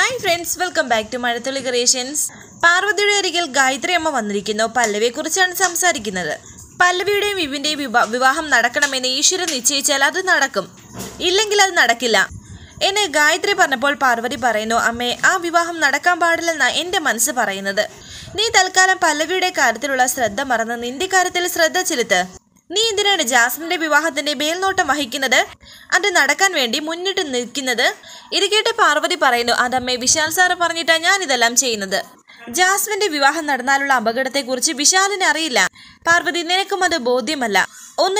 Hi friends, welcome back to Mazhathulli creations. പാർവതിയുടെ അരികിൽ ഗായത്രി അമ്മ വന്നിരിക്കുന്നു. പല്ലവിയെക്കുറിച്ചാണ് സംസാരിക്കുന്നത്. പല്ലവിയുടെയും വിപിൻ്റെയും വിവാഹം നടക്കണമെന്ന് ഈശ്വരൻ നിശ്ചയിച്ചാൽ അത് നടക്കും, ഇല്ലെങ്കിൽ അത് നടക്കില്ല എന്ന് ഗായത്രി പറഞ്ഞപ്പോൾ പാർവതി പറയുന്നു, അമ്മേ, ആ വിവാഹം നടക്കാൻ പാടില്ലെന്നാണ് എൻ്റെ മനസ്സ് പറയുന്നത്. നീ തൽക്കാലം പല്ലവിയുടെ കാര്യത്തിലുള്ള ശ്രദ്ധ മറന്ന് നിന്റെ കാര്യത്തിൽ ശ്രദ്ധ ചെലുത്ത്. നീ എന്തിനാണ് ജാസ്മിൻ്റെ വിവാഹത്തിൻ്റെ മേൽനോട്ടം വഹിക്കുന്നത്, അത് നടക്കാൻ വേണ്ടി മുന്നിട്ട് നിൽക്കുന്നത്? ഇത് കേട്ട് പാർവതി പറയുന്നു, അതമ്മേ, വിശാൽ സാറ് പറഞ്ഞിട്ടാണ് ഞാൻ ഇതെല്ലാം ചെയ്യുന്നത്. ജാസ്മിൻ്റെ വിവാഹം നടന്നാലുള്ള അപകടത്തെക്കുറിച്ച് വിശാലിന് അറിയില്ല. പാർവതി, നിനക്കും അത് ബോധ്യമല്ല. ഒന്ന്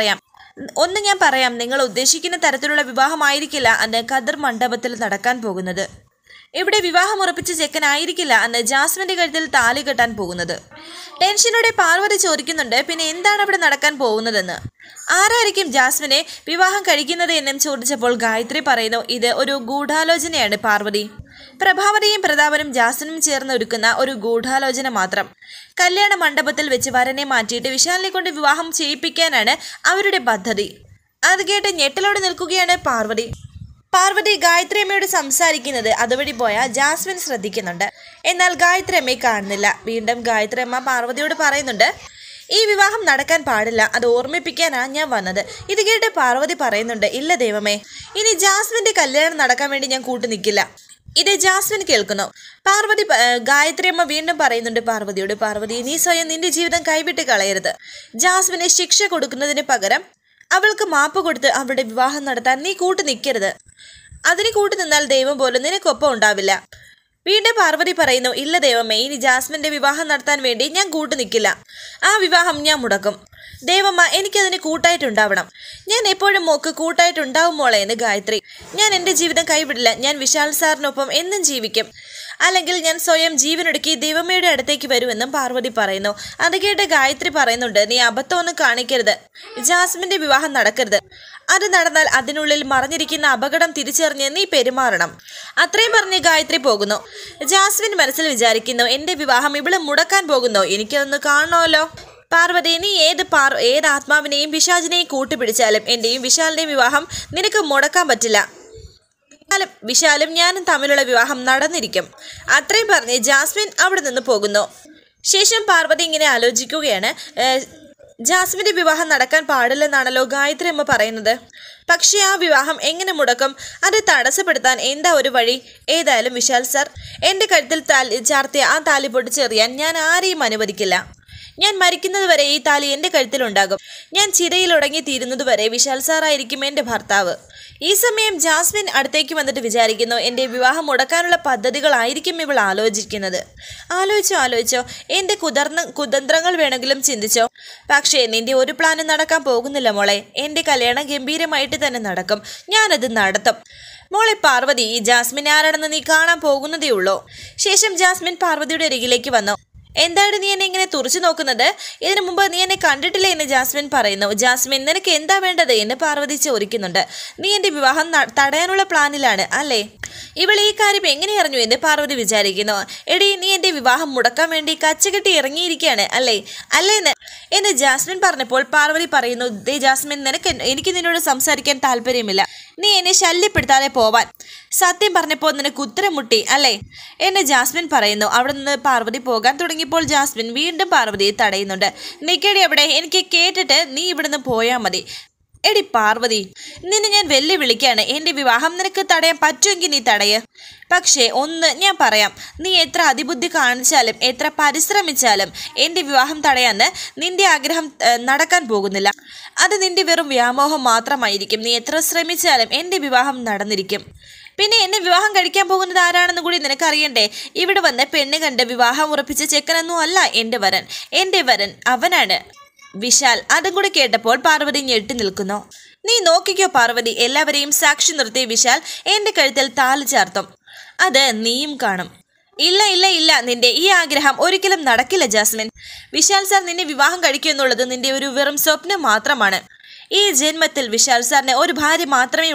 ഞാൻ പറയാം, നിങ്ങൾ ഉദ്ദേശിക്കുന്ന തരത്തിലുള്ള വിവാഹമായിരിക്കില്ല അന്ന് ഖദർ മണ്ഡപത്തിൽ നടക്കാൻ പോകുന്നത്. ഇവിടെ വിവാഹം ഉറപ്പിച്ച ചെക്കനായിരിക്കില്ല അന്ന് ജാസ്മിൻ്റെ കഴുത്തിൽ താലി കെട്ടാൻ പോകുന്നത്. ടെൻഷനോടെ പാർവതി ചോദിക്കുന്നുണ്ട്, പിന്നെ എന്താണ് അവിടെ നടക്കാൻ പോകുന്നതെന്ന്? ആരായിരിക്കും ജാസ്മിനെ വിവാഹം കഴിക്കുന്നത് എന്നും ചോദിച്ചപ്പോൾ ഗായത്രി പറയുന്നു, ഇത് ഒരു ഗൂഢാലോചനയാണ് പാർവതി. പ്രഭാവതിയും പ്രതാപനും ജാസ്മിനും ചേർന്ന് ഒരുക്കുന്ന ഒരു ഗൂഢാലോചന മാത്രം. കല്യാണ മണ്ഡപത്തിൽ വെച്ച് വരനെ മാറ്റിയിട്ട് വിശാലിനെ കൊണ്ട് വിവാഹം ചെയ്യിപ്പിക്കാനാണ് അവരുടെ പദ്ധതി. അത് കേട്ട് ഞെട്ടലോടെ നിൽക്കുകയാണ് പാർവതി ഗായത്രി അമ്മയോട് സംസാരിക്കുന്നത് അതുവഴി പോയ ജാസ്മിൻ ശ്രദ്ധിക്കുന്നുണ്ട്. എന്നാൽ ഗായത്രി അമ്മയെ കാണുന്നില്ല. വീണ്ടും ഗായത്രി അമ്മ പാർവതിയോട് പറയുന്നുണ്ട്, ഈ വിവാഹം നടക്കാൻ പാടില്ല, അത് ഓർമ്മിപ്പിക്കാനാണ് ഞാൻ വന്നത്. ഇത് കേട്ട് പാർവതി പറയുന്നുണ്ട്, ഇല്ല ദൈവമേ, ഇനി ജാസ്മിൻ്റെ കല്യാണം നടക്കാൻ വേണ്ടി ഞാൻ കൂട്ടു നിൽക്കില്ല. ഇത് ജാസ്മിൻ കേൾക്കുന്നു. ഗായത്രി അമ്മ വീണ്ടും പറയുന്നുണ്ട് പാർവതിയോട്, പാർവതി, നീ സ്വയം നിന്റെ ജീവിതം കൈവിട്ട് കളയരുത്. ജാസ്മിന് ശിക്ഷ കൊടുക്കുന്നതിന് പകരം അവൾക്ക് മാപ്പ് കൊടുത്ത് അവരുടെ വിവാഹം നടത്താൻ നീ കൂട്ടു നിൽക്കരുത്. അതിന് കൂട്ടു നിന്നാൽ ദൈവം പോലും നിനക്കൊപ്പം ഉണ്ടാവില്ല. വീണ്ടും പാർവതി പറയുന്നു, ഇല്ല ദൈവമേ, ഇനി ജാസ്മിൻ്റെ വിവാഹം നടത്താൻ വേണ്ടി ഞാൻ കൂട്ടു നിൽക്കില്ല. ആ വിവാഹം ഞാൻ മുടക്കും. ദേവമ്മ, എനിക്കതിന് കൂട്ടായിട്ടുണ്ടാവണം. ഞാൻ എപ്പോഴും മോക്ക് കൂട്ടായിട്ടുണ്ടാവും മോളെ എന്ന് ഗായത്രി. ഞാൻ എൻ്റെ ജീവിതം കൈവിടില്ല. ഞാൻ വിശാൽ സാറിനൊപ്പം എന്നും ജീവിക്കും. അല്ലെങ്കിൽ ഞാൻ സ്വയം ജീവനൊടുക്കി ദൈവമ്മയുടെ അടുത്തേക്ക് വരുമെന്നും പാർവതി പറയുന്നു. അത് കേട്ട് ഗായത്രി പറയുന്നുണ്ട്, നീ അബദ്ധമൊന്നും കാണിക്കരുത്. ജാസ്മിൻ്റെ വിവാഹം നടക്കരുത്. അത് നടന്നാൽ അതിനുള്ളിൽ മറഞ്ഞിരിക്കുന്ന അപകടം തിരിച്ചറിഞ്ഞ് നീ പെരുമാറണം. അത്രയും പറഞ്ഞ് ഗായത്രി പോകുന്നു. ജാസ്മിൻ മനസ്സിൽ വിചാരിക്കുന്നു, എൻ്റെ വിവാഹം ഇവിടെ മുടക്കാൻ പോകുന്നോ? എനിക്കതൊന്ന് കാണണമല്ലോ. പാർവതി, നീ ഏത് ആത്മാവിനെയും പിശാചിനെയും കൂട്ടുപിടിച്ചാലും എൻ്റെയും വിശാലിൻ്റെയും വിവാഹം നിനക്ക് മുടക്കാൻ പറ്റില്ല. വിശാലും ഞാനും തമ്മിലുള്ള വിവാഹം നടന്നിരിക്കും. അത്രയും പറഞ്ഞ് ജാസ്മിൻ അവിടെ നിന്ന് പോകുന്നു. ശേഷം പാർവതി ഇങ്ങനെ ആലോചിക്കുകയാണ്, ജാസ്മിൻ്റെ വിവാഹം നടക്കാൻ പാടില്ലെന്നാണല്ലോ ഗായത്രി അമ്മ പറയുന്നത്. പക്ഷേ ആ വിവാഹം എങ്ങനെ മുടക്കും? അത് തടസ്സപ്പെടുത്താൻ എന്താ ഒരു വഴി? ഏതായാലും വിശാൽ സാർ എൻ്റെ കഴുത്തിൽ ചാർത്തിയ ആ താലി പൊട്ടിച്ചെറിയാൻ ഞാൻ ആരെയും അനുവദിക്കില്ല. ഞാൻ മരിക്കുന്നത് വരെ ഈ താലി എൻ്റെ കഴുത്തിലുണ്ടാകും. ഞാൻ ചിരയിൽ ഉടങ്ങി തീരുന്നതുവരെ വിശാൽ സാറായിരിക്കും എൻ്റെ ഭർത്താവ്. ഈ സമയം ജാസ്മിൻ അടുത്തേക്ക് വന്നിട്ട് വിചാരിക്കുന്നു, എൻ്റെ വിവാഹം മുടക്കാനുള്ള പദ്ധതികളായിരിക്കും ഇവൾ ആലോചിക്കുന്നത്. ആലോചിച്ചോ എൻ്റെ കുതന്ത്രങ്ങൾ വേണമെങ്കിലും ചിന്തിച്ചോ. പക്ഷേ നിന്റെ ഒരു പ്ലാനും നടക്കാൻ പോകുന്നില്ല മോളെ. എൻ്റെ കല്യാണം ഗംഭീരമായിട്ട് തന്നെ നടക്കും. ഞാനത് നടത്തും. മോളെ പാർവതി, ഈ ജാസ്മിൻ ആരാണെന്ന് നീ കാണാൻ പോകുന്നതേ ഉള്ളൂ. ശേഷം ജാസ്മിൻ പാർവതിയുടെ അരികിലേക്ക് വന്നു. എന്താണ് നീ എന്നെ ഇങ്ങനെ തുറച്ചു നോക്കുന്നത്? ഇതിനു മുമ്പ് നീ എന്നെ കണ്ടിട്ടില്ലേ എന്ന് ജാസ്മിൻ പറയുന്നു. ജാസ്മിൻ, നിനക്ക് എന്താ വേണ്ടത് എന്ന് പാർവതി ചോദിക്കുന്നുണ്ട്. നീ എൻ്റെ വിവാഹം തടയാനുള്ള പ്ലാനിലാണ് അല്ലേ? ഇവൾ ഈ കാര്യം എങ്ങനെ അറിഞ്ഞു എന്ന് പാർവതി വിചാരിക്കുന്നു. എടി, നീ എൻ്റെ വിവാഹം മുടക്കാൻ വേണ്ടി കച്ചകെട്ടി ഇറങ്ങിയിരിക്കുകയാണ് അല്ലേ എന്ന് ജാസ്മിൻ പറഞ്ഞപ്പോൾ പാർവതി പറയുന്നു, ദേ ജാസ്മിൻ, എനിക്ക് നിന്നോട് സംസാരിക്കാൻ താല്പര്യമില്ല. നീ എന്നെ ശല്യപ്പെടുത്താതെ പോവാൻ സത്യം പറഞ്ഞപ്പോൾ നിനക്ക് ഉത്തരം മുട്ടി അല്ലേ എന്ന് ജാസ്മിൻ പറയുന്നു. അവിടെ നിന്ന് പാർവതി പോകാൻ തുടങ്ങിയപ്പോൾ ജാസ്മിൻ വീണ്ടും പാർവതിയെ തടയുന്നുണ്ട്. നിൽക്കടി അവിടെ, എനിക്ക് കേട്ടിട്ട് നീ ഇവിടുന്ന് പോയാൽ മതി. എടി പാർവതി, നിന്നെ ഞാൻ വെല്ലുവിളിക്കാണ്. എൻ്റെ വിവാഹം നിനക്ക് തടയാൻ പറ്റുമെങ്കിൽ നീ തടയ്. പക്ഷേ ഒന്ന് ഞാൻ പറയാം, നീ എത്ര അതിബുദ്ധി കാണിച്ചാലും എത്ര പരിശ്രമിച്ചാലും എൻ്റെ വിവാഹം തടയാന്ന് നിന്റെ ആഗ്രഹം നടക്കാൻ പോകുന്നില്ല. അത് നിന്റെ വെറും വ്യാമോഹം മാത്രമായിരിക്കും. നീ എത്ര ശ്രമിച്ചാലും എൻ്റെ വിവാഹം നടന്നിരിക്കും. പിന്നെ എന്നെ വിവാഹം കഴിക്കാൻ പോകുന്നത് ആരാണെന്ന് കൂടി നിനക്കറിയണ്ടേ? ഇവിടെ വന്ന് പെണ്ണ് കണ്ട് വിവാഹം ഉറപ്പിച്ച ചെക്കനൊന്നും അല്ല എൻ്റെ വരൻ അവനാണ് വിശാൽ. അതും കൂടി കേട്ടപ്പോൾ പാർവതി ഞെട്ടി നിൽക്കുന്നു. നീ നോക്കിക്കോ പാർവതി, എല്ലാവരെയും സാക്ഷി നിർത്തി വിശാൽ എൻ്റെ കഴുത്തിൽ താലി ചാർത്തും. അത് നീയും കാണും. ഇല്ല, നിന്റെ ഈ ആഗ്രഹം ഒരിക്കലും നടക്കില്ല ജാസ്മിൻ. വിശാൽ സാർ നിന്നെ വിവാഹം കഴിക്കുമെന്നുള്ളത് നിന്റെ ഒരു വെറും സ്വപ്നം മാത്രമാണ്. ഈ ജന്മത്തിൽ വിശാൽ സാറിന് ഒരു ഭാര്യ മാത്രമേ ഉള്ളാവൂ.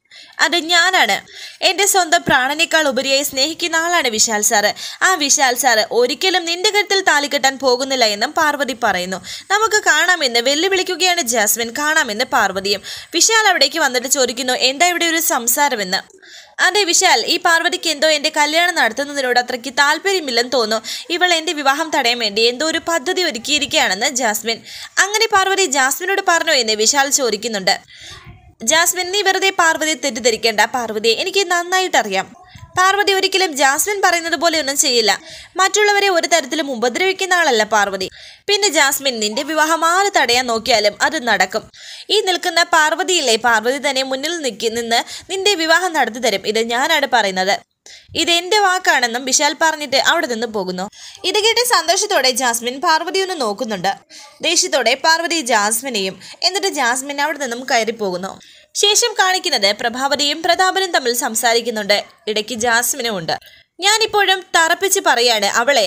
അത് ഞാനാണ്. എൻ്റെ സ്വന്തം പ്രാണനേക്കാൾ ഉപരിയായി സ്നേഹിക്കുന്ന ആളാണ് വിശാൽ സാറ്. ആ വിശാൽ സാറ് ഒരിക്കലും നിന്റെ കഴുത്തിൽ താലി കെട്ടാൻ പോകുന്നില്ല എന്നും പാർവതി പറയുന്നു. നമുക്ക് കാണാമെന്ന് വെല്ലുവിളിക്കുകയാണ് ജാസ്മിൻ. കാണാമെന്ന് പാർവതിയും. വിശാൽ അവിടേക്ക് വന്നിട്ട് ചോദിക്കുന്നു, എന്താ ഇവിടെ ഒരു സംസാരമെന്ന്. അതെ വിശാൽ, ഈ പാർവതിക്ക് എന്തോ എൻ്റെ കല്യാണം നടത്തുന്നതിനോട് അത്രയ്ക്ക് താല്പര്യമില്ലെന്ന് തോന്നുന്നു. ഇവൾ എൻ്റെ വിവാഹം തടയാൻ വേണ്ടി എന്തോ ഒരു പദ്ധതി ഒരുക്കിയിരിക്കുകയാണെന്ന് ജാസ്മിൻ. അങ്ങനെ പാർവതി ജാസ്മിനോട് പറഞ്ഞോ എന്ന് വിശാൽ ചോദിക്കുന്നുണ്ട്. ജാസ്മിൻ, നീ വെറുതെ പാർവതിയെ തെറ്റിദ്ധരിക്കേണ്ട. പാർവതിയെ എനിക്ക് നന്നായിട്ടറിയാം. പാർവതി ഒരിക്കലും ജാസ്മിൻ പറയുന്നത് പോലെ ഒന്നും ചെയ്യില്ല. മറ്റുള്ളവരെ ഒരു തരത്തിലും ഉപദ്രവിക്കുന്ന ആളല്ല പാർവതി. പിന്നെ ജാസ്മിൻ, നിന്റെ വിവാഹം ആര് തടയാൻ നോക്കിയാലും അത് നടക്കും. ഈ നിൽക്കുന്ന പാർവതിയില്ലേ, പാർവതി തന്നെ മുന്നിൽ നിന്ന് നിന്റെ വിവാഹം നടത്തി തരും. ഇത് ഞാനാണ് പറയുന്നത്. ഇതെന്റെ വാക്കാണെന്നും വിശാൽ പറഞ്ഞിട്ട് അവിടെ നിന്ന് പോകുന്നു. ഇത് കേട്ട് സന്തോഷത്തോടെ ജാസ്മിൻ പാർവതി ഒന്ന് നോക്കുന്നുണ്ട്. ദേഷ്യത്തോടെ പാർവതി ജാസ്മിനെയും. എന്നിട്ട് ജാസ്മിൻ അവിടെ നിന്നും കയറിപ്പോകുന്നു. ശേഷം കാണിക്കുന്നത് പ്രഭാവതിയും പ്രതാപനും തമ്മിൽ സംസാരിക്കുന്നുണ്ട്. ഇടയ്ക്ക് ജാസ്മിനും ഉണ്ട്. ഞാനിപ്പോഴും തറപ്പിച്ച് പറയാണ്,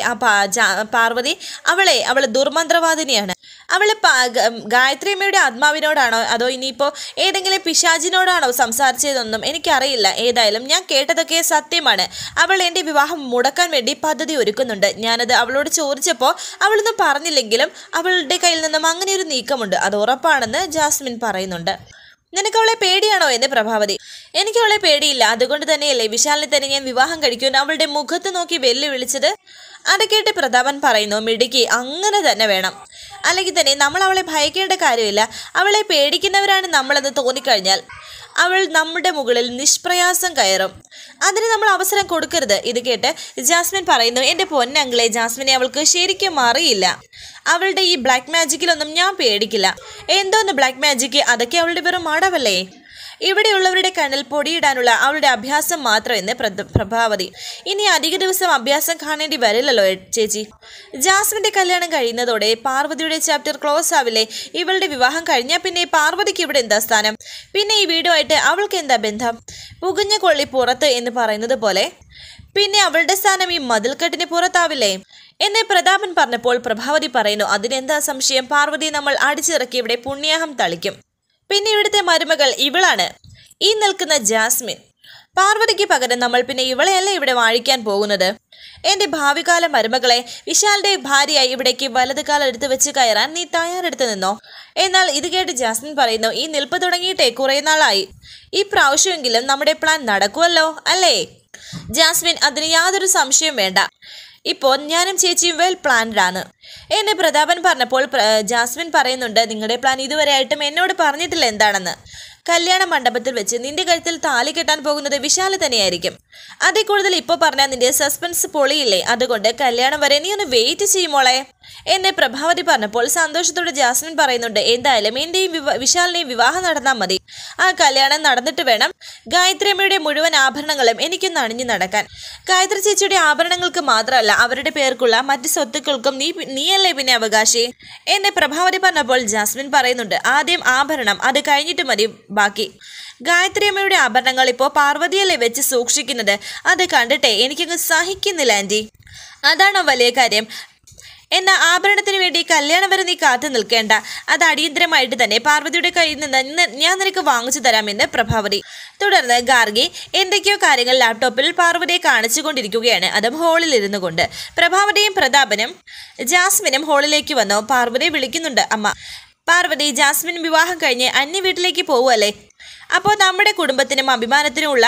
പാർവതി അവള് ദുർമന്ത്രവാദിനിയാണ്. അവള് ഗായത്രിയമ്മയുടെ ആത്മാവിനോടാണോ അതോ ഇനിയിപ്പോൾ ഏതെങ്കിലും പിശാചിനോടാണോ സംസാരിച്ചതെന്നൊന്നും എനിക്കറിയില്ല. ഏതായാലും ഞാൻ കേട്ടതൊക്കെ സത്യമാണ്. അവൾ എൻ്റെ വിവാഹം മുടക്കാൻ വേണ്ടി പദ്ധതി ഒരുക്കുന്നുണ്ട്. ഞാനത് അവളോട് ചോദിച്ചപ്പോൾ അവളൊന്നും പറഞ്ഞില്ലെങ്കിലും അവളുടെ കയ്യിൽ നിന്നും അങ്ങനെ ഒരു നീക്കമുണ്ട്. അത് ഉറപ്പാണെന്ന് ജാസ്മിൻ പറയുന്നുണ്ട്. നിനക്ക് അവളെ പേടിയാണോ എന്ന് പ്രഭാവതി. എനിക്ക് അവളെ പേടിയില്ല. അതുകൊണ്ട് തന്നെയല്ലേ വിശാലിനെ തന്നെ ഞാൻ വിവാഹം കഴിക്കുമെന്ന് അവളുടെ മുഖത്ത് നോക്കി വെല്ലുവിളിച്ചത്. അത് കേട്ട് പ്രതാപൻ പറയുന്നു, മിടുക്കി, അങ്ങനെ തന്നെ വേണം. അല്ലെങ്കിൽ തന്നെ നമ്മൾ അവളെ ഭയക്കേണ്ട കാര്യമില്ല. അവളെ പേടിക്കുന്നവരാണ് നമ്മളെന്ന് തോന്നിക്കഴിഞ്ഞാൽ അവൾ നമ്മുടെ മുകളിൽ നിഷ്പ്രയാസം കയറും. അതിന് നമ്മൾ അവസരം കൊടുക്കരുത്. ഇത് കേട്ട് ജാസ്മിൻ പറയുന്നു, എൻ്റെ പൊന്നങ്കിളെ, ജാസ്മിനെ അവൾക്ക് ശരിക്കും അറിയില്ല. അവളുടെ ഈ ബ്ലാക്ക് മാജിക്കിലൊന്നും ഞാൻ പേടിക്കില്ല. എന്തോന്ന് ബ്ലാക്ക് മാജിക്ക്? അതൊക്കെ അവളുടെ വെറും അടവല്ലേ. ഇവിടെയുള്ളവരുടെ കണ്ണിൽ പൊടിയിടാനുള്ള അവളുടെ അഭ്യാസം മാത്രമെന്ന് പ്രഭാവതി. ഇനി അധിക ദിവസം അഭ്യാസം കാണേണ്ടി വരില്ലല്ലോ ചേച്ചി. ജാസ്മിന്റെ കല്യാണം കഴിയുന്നതോടെ പാർവതിയുടെ ചാപ്റ്റർ ക്ലോസ് ആവില്ലേ? ഇവളുടെ വിവാഹം കഴിഞ്ഞാൽ പിന്നെ പാർവതിക്ക് ഇവിടെ എന്താ സ്ഥാനം? പിന്നെ ഈ വീടുമായിട്ട് അവൾക്ക് എന്താ ബന്ധം? പുകഞ്ഞ കൊള്ളി പുറത്ത് എന്ന് പറയുന്നത് പോലെ പിന്നെ അവളുടെ സ്ഥാനം ഈ മതിൽക്കെട്ടിന് പുറത്താവില്ലേ എന്ന് പ്രതാപൻ പറഞ്ഞപ്പോൾ പ്രഭാവതി പറയുന്നു, അതിനെന്താ സംശയം? പാർവതിയെ നമ്മൾ അടിച്ചിറക്കി ഇവിടെ പുണ്യാഹം തളിക്കും. പിന്നെ ഇവിടുത്തെ മരുമകൾ ഇവളാണ്, ഈ നിൽക്കുന്ന ജാസ്മിൻ. പാർവതിക്ക് പകരം നമ്മൾ പിന്നെ ഇവളെയല്ല ഇവിടെ വാഴിക്കാൻ പോകുന്നത്. എൻ്റെ ഭാവികാല മരുമകളെ വിശാലിന്റെ ഭാര്യയായി ഇവിടേക്ക് വലത് കാലം എടുത്ത് വെച്ച് കയറാൻ നീ തയ്യാറെടുത്ത് നിന്നോ? എന്നാൽ ഇത് കേട്ട് ജാസ്മിൻ പറയുന്നു, ഈ നിൽപ്പ് തുടങ്ങിയിട്ടേ കുറേ നാളായി. ഈ പ്രാവശ്യമെങ്കിലും നമ്മുടെ പ്ലാൻ നടക്കുമല്ലോ അല്ലേ ജാസ്മിൻ? അതിന് യാതൊരു സംശയം വേണ്ട. ഇപ്പോൾ ഞാനും ചേച്ചിയും വെൽ പ്ലാൻഡ് ആണ് എന്ന് പ്രതാപൻ പറഞ്ഞപ്പോൾ ജാസ്മിൻ പറയുന്നുണ്ട്, നിങ്ങളുടെ പ്ലാൻ ഇതുവരെയായിട്ടും എന്നോട് പറഞ്ഞിട്ടില്ല എന്താണെന്ന്. കല്യാണ മണ്ഡപത്തിൽ വെച്ച് നിന്റെ കഴുത്തിൽ താലി കെട്ടാൻ പോകുന്നത് വിശാല് തന്നെയായിരിക്കും. അതിൽ കൂടുതൽ ഇപ്പോൾ പറഞ്ഞാൽ നിന്റെ സസ്പെൻസ് പൊളിയില്ലേ. അതുകൊണ്ട് കല്യാണം വരെ നീ ഒന്ന് വെയിറ്റ് ചെയ്യുമോളെ എന്ന് പ്രഭാവതി പറഞ്ഞപ്പോൾ സന്തോഷത്തോടെ ജാസ്മിൻ പറയുന്നുണ്ട്, എന്തായാലും എൻ്റെയും വിശാലിനെയും വിവാഹം നടന്നാൽ മതി. ആ കല്യാണം നടന്നിട്ട് വേണം ഗായത്രിയമ്മയുടെ മുഴുവൻ ആഭരണങ്ങളും എനിക്കൊന്ന് അണിഞ്ഞു നടക്കാൻ. ഗായത്രി ചേച്ചിയുടെ ആഭരണങ്ങൾക്ക് മാത്രമല്ല അവരുടെ പേർക്കുള്ള മറ്റ് സ്വത്തുക്കൾക്കും നീയല്ലേ പിന്നെ അവകാശി എന്ന് പ്രഭാവതി പറഞ്ഞപ്പോൾ ജാസ്മിൻ പറയുന്നുണ്ട്, ആദ്യം ആഭരണം, അത് കഴിഞ്ഞിട്ട് മതി ബാക്കി. ഗായത്രിയമ്മയുടെ ആഭരണങ്ങൾ ഇപ്പോൾ പാർവതിയല്ലേ വെച്ച് സൂക്ഷിക്കുന്നത്. അത് കണ്ടിട്ടേ എനിക്കങ്ങ് സഹിക്കുന്നില്ല ആൻറ്റി. അതാണോ വലിയ കാര്യം? എന്നാൽ ആഭരണത്തിന് വേണ്ടി കല്യാണം വരെ നീ കാത്തു നിൽക്കേണ്ട. അത് അടിയന്തരമായിട്ട് തന്നെ പാർവതിയുടെ കയ്യിൽ നിന്ന് ഞാൻ നിനക്ക് വാങ്ങിച്ചു തരാമെന്ന് പ്രഭാവതി. തുടർന്ന് ഗാർഗി എന്തൊക്കെയോ കാര്യങ്ങൾ ലാപ്ടോപ്പിൽ പാർവതിയെ കാണിച്ചുകൊണ്ടിരിക്കുകയാണ്, അതും ഹാളിൽ ഇരുന്നു കൊണ്ട്. പ്രഭാവതിയും പ്രതാപനും ജാസ്മിനും ഹാളിലേക്ക് വന്നു. പാർവതിയെ വിളിക്കുന്നുണ്ട് അമ്മ. പാർവതി, ജാസ്മിൻ വിവാഹം കഴിഞ്ഞ് അന്യ വീട്ടിലേക്ക് പോവുമല്ലേ? അപ്പോൾ നമ്മുടെ കുടുംബത്തിനും അഭിമാനത്തിനുമുള്ള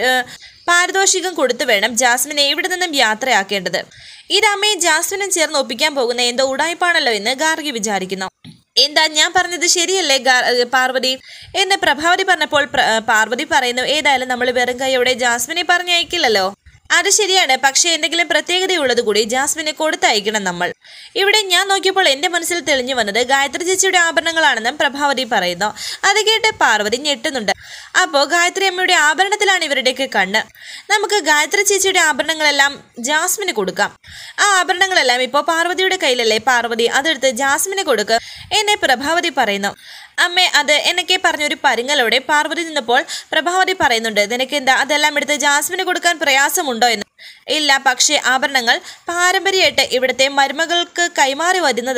പാരിതോഷികം കൊടുത്തു വേണം ജാസ്മിനെ ഇവിടെ നിന്നും യാത്രയാക്കേണ്ടത്. ഇത് അമ്മയെ ജാസ്മിനും ചേർന്ന് ഒപ്പിക്കാൻ പോകുന്ന എന്തോ ഉടായ്പാണല്ലോ എന്ന് ഗാർഗി വിചാരിക്കുന്നു. എന്താ ഞാൻ പറഞ്ഞത് ശരിയല്ലേ പാർവതി എന്ന് പ്രഭാവതി പറഞ്ഞപ്പോൾ പാർവതി പറയുന്നു, ഏതായാലും നമ്മൾ വെറും കൈയോടെ ജാസ്മിനെ പറഞ്ഞയക്കില്ലല്ലോ. അത് ശരിയാണ്, പക്ഷേ എന്തെങ്കിലും പ്രത്യേകതയുള്ളത് കൂടി ജാസ്മിനെ കൊടുത്തയക്കണം നമ്മൾ. ഇവിടെ ഞാൻ നോക്കിയപ്പോൾ എൻ്റെ മനസ്സിൽ തെളിഞ്ഞു വന്നത് ഗായത്രി ചേച്ചിയുടെ ആഭരണങ്ങളാണെന്നും പ്രഭാവതി പറയുന്നു. അത് കേട്ട് പാർവതി ഞെട്ടുന്നുണ്ട്. അപ്പോൾ ഗായത്രി അമ്മയുടെ ആഭരണത്തിലാണ് ഇവരുടെയൊക്കെ കണ്ണ്. നമുക്ക് ഗായത്രി ചേച്ചിയുടെ ആഭരണങ്ങളെല്ലാം ജാസ്മിന് കൊടുക്കാം. ആ ആഭരണങ്ങളെല്ലാം ഇപ്പോൾ പാർവതിയുടെ കയ്യിലല്ലേ. പാർവതി അതെടുത്ത് ജാസ്മിന് കൊടുക്കുക എന്നെ പ്രഭാവതി പറയുന്നു. അമ്മേ, അത് എന്നൊക്കെ പറഞ്ഞൊരു പരുങ്ങലോടെ പാർവതി നിന്നപ്പോൾ പ്രഭാവതി പറയുന്നുണ്ട്, നിനക്കെന്താ അതെല്ലാം എടുത്ത് ജാസ്മിന് കൊടുക്കാൻ പ്രയാസമുണ്ടോ എന്ന്. ഇല്ല, പക്ഷേ ആഭരണങ്ങൾ പാരമ്പര്യമായിട്ട് ഇവിടുത്തെ മരുമകൾക്ക് കൈമാറി വരുന്നതല്ലേ.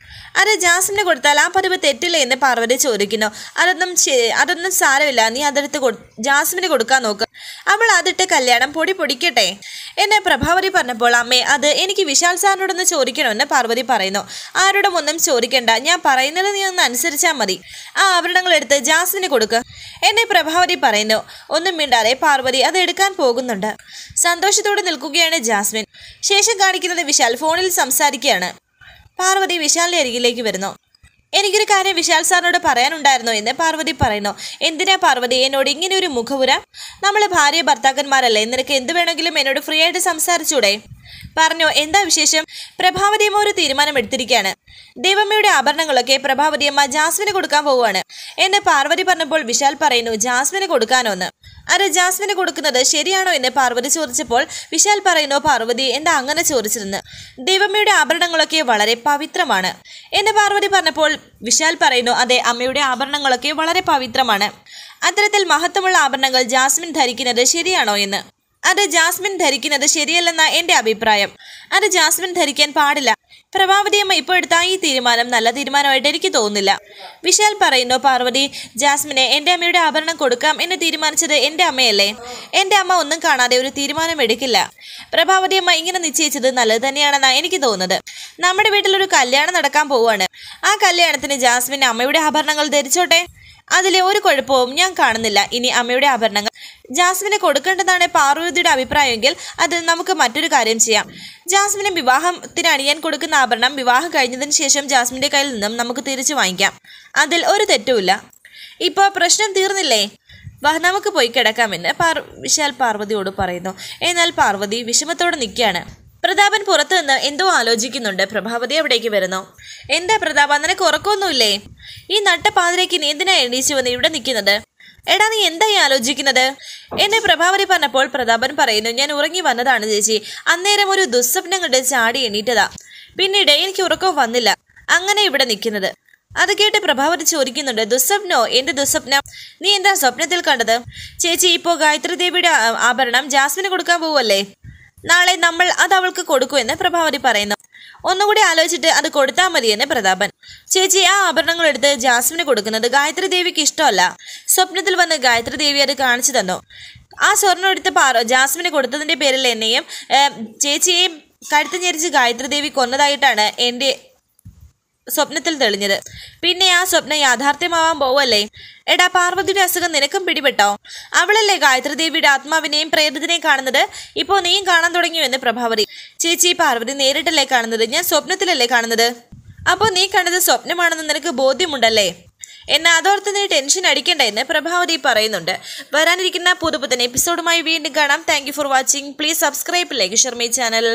അത് ജാസ്മിന് കൊടുത്താൽ ആ പതിവ് തെറ്റില്ലേ എന്ന് പാർവതി ചോദിക്കുന്നു. അതൊന്നും സാരമില്ല, നീ അതെടുത്ത് ജാസ്മിന് കൊടുക്കാൻ നോക്ക്, അവൾ അതിട്ട് കല്യാണം പൊടിക്കട്ടെ എന്നെ പ്രഭാവതി പറഞ്ഞപ്പോൾ അമ്മേ അത് എനിക്ക് വിശാൽ സാറിനോടൊന്ന് ചോദിക്കണമെന്ന് പാർവതി പറയുന്നു. ആരോടും ഒന്നും ചോദിക്കണ്ട, ഞാൻ പറയുന്നത് നീ ഒന്ന് അനുസരിച്ചാൽ മതി. ആ ആഭരണങ്ങൾ എടുത്ത് ജാസ്മിന് കൊടുക്കുക എന്നെ പ്രഭാവതി പറയുന്നു. ഒന്നും മിണ്ടാതെ പാർവതി അത് എടുക്കാൻ പോകുന്നുണ്ട്. സന്തോഷത്തോടെ നിൽക്കുകയാണ് ജാസ്മിൻ. ശേഷം കാണിക്കുന്നത് വിശാൽ ഫോണിൽ സംസാരിക്കുകയാണ്. പാർവതി വിശാലിന്റെ അരികിലേക്ക് വരുന്നു. എനിക്കൊരു കാര്യം വിശാൽ സാറിനോട് പറയാനുണ്ടായിരുന്നു എന്ന് പാർവതി പറയുന്നു. എന്തിനാ പാർവതി എന്നോട് ഇങ്ങനെ ഒരു മുഖപുര? നമ്മൾ ഭാര്യ ഭർത്താക്കന്മാരല്ലേ, നിനക്ക് എന്ത് വേണമെങ്കിലും എന്നോട് ഫ്രീ ആയിട്ട് സംസാരിച്ചൂടെ? പറഞ്ഞോ, എന്താ വിശേഷം? പ്രഭാവതിയമ്മ ഒരു തീരുമാനം എടുത്തിരിക്കുകയാണ്. ദേവമ്മയുടെ ആഭരണങ്ങളൊക്കെ പ്രഭാവതിയമ്മ ജാസ്മിന് കൊടുക്കാൻ പോവുകയാണ് എന്ന് പാർവതി പറഞ്ഞപ്പോൾ വിശാൽ പറയുന്നു, ജാസ്മിന് കൊടുക്കാനോന്ന്? അത് ജാസ്മിന് കൊടുക്കുന്നത് ശരിയാണോ എന്ന് പാർവതി ചോദിച്ചപ്പോൾ വിശാൽ പറയുന്നു, പാർവതി എന്താ അങ്ങനെ ചോദിച്ചിരുന്നു? ദേവമ്മയുടെ ആഭരണങ്ങളൊക്കെ വളരെ പവിത്രമാണ് എന്ന് പാർവതി പറഞ്ഞപ്പോൾ വിശാൽ പറയുന്നു, അതെ, അമ്മയുടെ ആഭരണങ്ങളൊക്കെ വളരെ പവിത്രമാണ്. അത്തരത്തിൽ മഹത്വമുള്ള ആഭരണങ്ങൾ ജാസ്മിൻ ധരിക്കുന്നത് ശരിയാണോ എന്ന്? അത് ജാസ്മിൻ ധരിക്കുന്നത് ശരിയല്ലെന്ന എൻ്റെ അഭിപ്രായം. അത് ജാസ്മിൻ ധരിക്കാൻ പാടില്ല. പ്രഭാവതിയമ്മ ഇപ്പോൾ എടുത്ത ഈ തീരുമാനം നല്ല തീരുമാനമായിട്ട് എനിക്ക് തോന്നുന്നില്ല. വിശാൽ പറയുന്നു, പാർവതി ജാസ്മിനെ എൻ്റെ അമ്മയുടെ ആഭരണം കൊടുക്കാം എന്ന് തീരുമാനിച്ചത് എൻ്റെ അമ്മയല്ലേ? എൻ്റെ അമ്മ ഒന്നും കാണാതെ ഒരു തീരുമാനം എടുക്കില്ല. പ്രഭാവതിയമ്മ ഇങ്ങനെ നിശ്ചയിച്ചത് നല്ലത് തന്നെയാണെന്നാണ് എനിക്ക് തോന്നുന്നത്. നമ്മുടെ വീട്ടിലൊരു കല്യാണം നടക്കാൻ പോവുകയാണ്. ആ കല്യാണത്തിന് ജാസ്മിൻ അമ്മയുടെ ആഭരണങ്ങൾ ധരിച്ചോട്ടെ, അതിലെ ഒരു കുഴപ്പവും ഞാൻ കാണുന്നില്ല. ഇനി അമ്മയുടെ ആഭരണങ്ങൾ ജാസ്മിന് കൊടുക്കേണ്ടതാണ് പാർവതിയുടെ അഭിപ്രായമെങ്കിൽ അത് നമുക്ക് മറ്റൊരു കാര്യം ചെയ്യാം. ജാസ്മിന് വിവാഹത്തിന് അണിയാൻ കൊടുക്കുന്ന ആഭരണം വിവാഹം കഴിഞ്ഞതിന് ശേഷം ജാസ്മിൻ്റെ കയ്യിൽ നിന്നും നമുക്ക് തിരിച്ചു വാങ്ങിക്കാം. അതിൽ ഒരു തെറ്റുമില്ല. ഇപ്പോൾ പ്രശ്നം തീർന്നില്ലേ? വാ, നമുക്ക് പോയി കിടക്കാമെന്ന് വിശാൽ പാർവതിയോട് പറയുന്നു. എന്നാൽ പാർവതി വിഷമത്തോടെ നിൽക്കുകയാണ്. പ്രതാപൻ പുറത്തു നിന്ന് എന്തോ ആലോചിക്കുന്നുണ്ട്. പ്രഭാവതി അവിടേക്ക് വരുന്നു. എന്താ പ്രതാപ, നിനക്ക് ഉറക്കമൊന്നുമില്ലേ? ഈ നട്ടപ്പാതിരേക്ക് നീ എന്തിനാ എണീച്ചു വന്ന് ഇവിടെ നിൽക്കുന്നത്? എടാ, നീ എന്തായി ആലോചിക്കുന്നത് എന്നെ പ്രഭാവതി പറഞ്ഞപ്പോൾ പ്രതാപൻ പറയുന്നു, ഞാൻ ഉറങ്ങി വന്നതാണ് ചേച്ചി. അന്നേരം ഒരു ദുസ്വപ്നം കണ്ട് ചാടി എണീറ്റതാ. പിന്നീട് എനിക്ക് ഉറക്കം വന്നില്ല, അങ്ങനെ ഇവിടെ നിൽക്കുന്നത്. അത് കേട്ട് പ്രഭാവതി ചോദിക്കുന്നുണ്ട്, ദുസ്വപ്നോ? എന്ത് ദുസ്വപ്നം? നീ എന്താ സ്വപ്നത്തിൽ കണ്ടത്? ചേച്ചി, ഇപ്പോൾ ഗായത്രി ദേവിയുടെ ആഭരണം ജാസ്മിന് കൊടുക്കാൻ പോവല്ലേ? നാളെ നമ്മൾ അത് അവൾക്ക് കൊടുക്കുമെന്ന് പ്രഭാവതി പറയുന്നു. ഒന്നുകൂടി ആലോചിച്ചിട്ട് അത് കൊടുത്താൽ മതിയെന്ന് പ്രതാപൻ. ചേച്ചി, ആ ആഭരണങ്ങൾ എടുത്ത് ജാസ്മിന് കൊടുക്കുന്നത് ഗായത്രി ദേവിക്ക് ഇഷ്ടമല്ല. സ്വപ്നത്തിൽ വന്ന് ഗായത്രി ദേവി അത് കാണിച്ചു തന്നു. ആ സ്വർണ്ണം എടുത്ത് ജാസ്മിന് കൊടുത്തതിൻ്റെ പേരിൽ എന്നെയും ചേച്ചിയെയും കഴുത്ത് ഞെരിച്ച് ഗായത്രി ദേവി കൊന്നതായിട്ടാണ് എൻ്റെ സ്വപ്നത്തിൽ തെളിഞ്ഞത്. പിന്നെ ആ സ്വപ്നം യാഥാർത്ഥ്യമാവാൻ പോവല്ലേ? എടാ, പാർവതിയുടെ അസുഖം നിനക്കും പിടിപെട്ടോ? അവളല്ലേ ഗായത്രി ദേവിയുടെ ആത്മാവിനെയും പ്രേതത്തിനെയും കാണുന്നത്? ഇപ്പോൾ നീയും കാണാൻ തുടങ്ങിയുവെന്ന് പ്രഭാവതി. ചേച്ചി, പാർവതി നേരിട്ടല്ലേ കാണുന്നത്, ഞാൻ സ്വപ്നത്തിലല്ലേ കാണുന്നത്? അപ്പോൾ നീ കണ്ടത് സ്വപ്നമാണെന്ന് നിനക്ക് ബോധ്യമുണ്ടല്ലേ? എന്നാൽ അതോർത്ത് നീ ടെൻഷൻ അടിക്കണ്ട എന്ന് പ്രഭാവതി പറയുന്നുണ്ട്. വരാനിരിക്കുന്ന പുതുപുത്തൻ എപ്പിസോഡുമായി വീണ്ടും കാണാം. Thank you for watching. Please subscribe, like, share my channel.